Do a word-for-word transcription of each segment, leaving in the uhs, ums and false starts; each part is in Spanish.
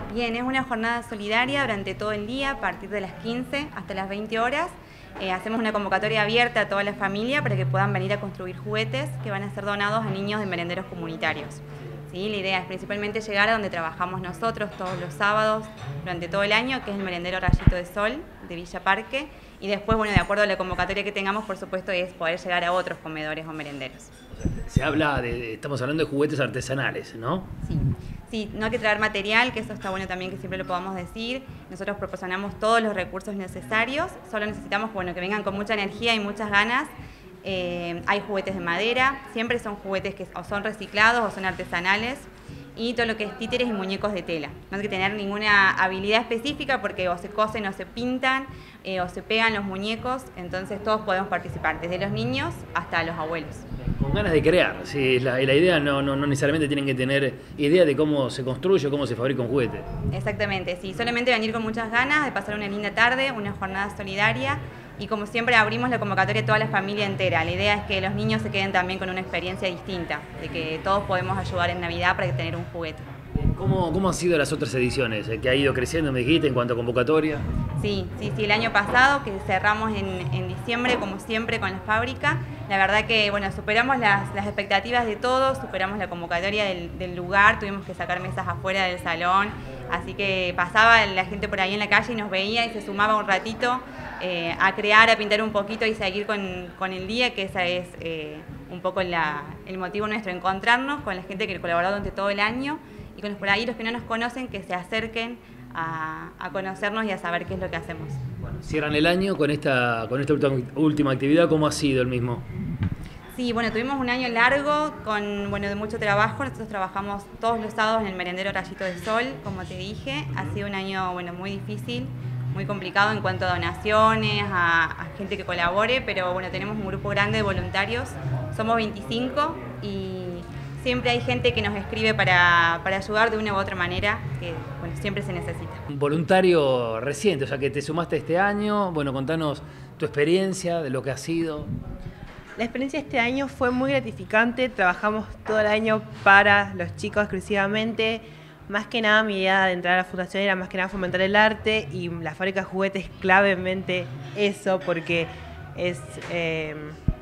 Bien, es una jornada solidaria durante todo el día, a partir de las quince hasta las veinte horas. Eh, hacemos una convocatoria abierta a toda la familia para que puedan venir a construir juguetes que van a ser donados a niños de merenderos comunitarios. ¿Sí? La idea es principalmente llegar a donde trabajamos nosotros todos los sábados durante todo el año, que es el merendero Rayito de Sol de Villa Parque. Y después, bueno, de acuerdo a la convocatoria que tengamos, por supuesto, es poder llegar a otros comedores o merenderos. Se habla de, estamos hablando de juguetes artesanales, ¿no? Sí. Sí, no hay que traer material, que eso está bueno también que siempre lo podamos decir. Nosotros proporcionamos todos los recursos necesarios, solo necesitamos bueno, que vengan con mucha energía y muchas ganas. Eh, hay juguetes de madera, siempre son juguetes que o son reciclados o son artesanales, y todo lo que es títeres y muñecos de tela. No hay que tener ninguna habilidad específica porque o se cosen o se pintan eh, o se pegan los muñecos, entonces todos podemos participar, desde los niños hasta los abuelos. Con ganas de crear, sí, la, la idea no, no, no necesariamente tienen que tener idea de cómo se construye o cómo se fabrica un juguete. Exactamente, sí, solamente venir con muchas ganas de pasar una linda tarde, una jornada solidaria, y como siempre abrimos la convocatoria a toda la familia entera. La idea es que los niños se queden también con una experiencia distinta, de que todos podemos ayudar en Navidad para tener un juguete. ¿Cómo, cómo han sido las otras ediciones? ¿Que ha ido creciendo, me dijiste, en cuanto a convocatoria? Sí, sí, sí, el año pasado, que cerramos en, en diciembre, como siempre, con la fábrica, la verdad que, bueno, superamos las, las expectativas de todos, superamos la convocatoria del, del lugar, tuvimos que sacar mesas afuera del salón, así que pasaba la gente por ahí en la calle y nos veía y se sumaba un ratito eh, a crear, a pintar un poquito y seguir con, con el día, que esa es eh, un poco la, el motivo nuestro, encontrarnos con la gente que colaboró durante todo el año, y con los por ahí los que no nos conocen, que se acerquen a, a conocernos y a saber qué es lo que hacemos. Bueno, cierran el año con esta, con esta última actividad. ¿Cómo ha sido el mismo? Sí, bueno, tuvimos un año largo con, bueno, de mucho trabajo. Nosotros trabajamos todos los sábados en el merendero Rayito de Sol, como te dije. Ha sido un año, bueno, muy difícil, muy complicado en cuanto a donaciones, a, a gente que colabore, pero bueno, tenemos un grupo grande de voluntarios. Somos veinticinco y siempre hay gente que nos escribe para, para ayudar de una u otra manera, que bueno, siempre se necesita. Un voluntario reciente, o sea que te sumaste este año. Bueno, contanos tu experiencia, de lo que ha sido. La experiencia este año fue muy gratificante, trabajamos todo el año para los chicos exclusivamente. Más que nada mi idea de entrar a la fundación era más que nada fomentar el arte, y la fábrica de juguetes clavemente eso, porque es eh,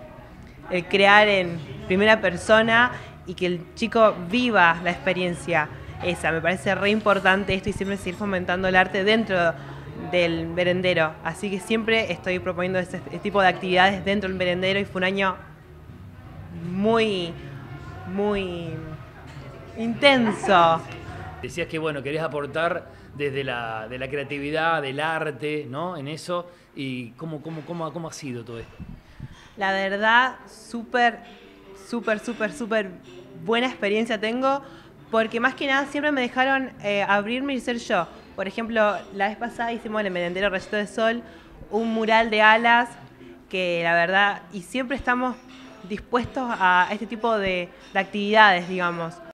el crear en primera persona y que el chico viva la experiencia esa. Me parece re importante esto, y siempre seguir fomentando el arte dentro del merendero. Así que siempre estoy proponiendo este tipo de actividades dentro del merendero, y fue un año muy, muy intenso. Decías que bueno, querías aportar desde la, de la creatividad, del arte, ¿no? En eso. ¿Y cómo, cómo, cómo, cómo ha sido todo esto? La verdad, súper, súper, súper, súper buena experiencia tengo, porque más que nada siempre me dejaron eh, abrirme y ser yo. Por ejemplo, la vez pasada hicimos en el merendero Rayito de Sol un mural de alas, que la verdad, y siempre estamos dispuestos a este tipo de, de actividades, digamos.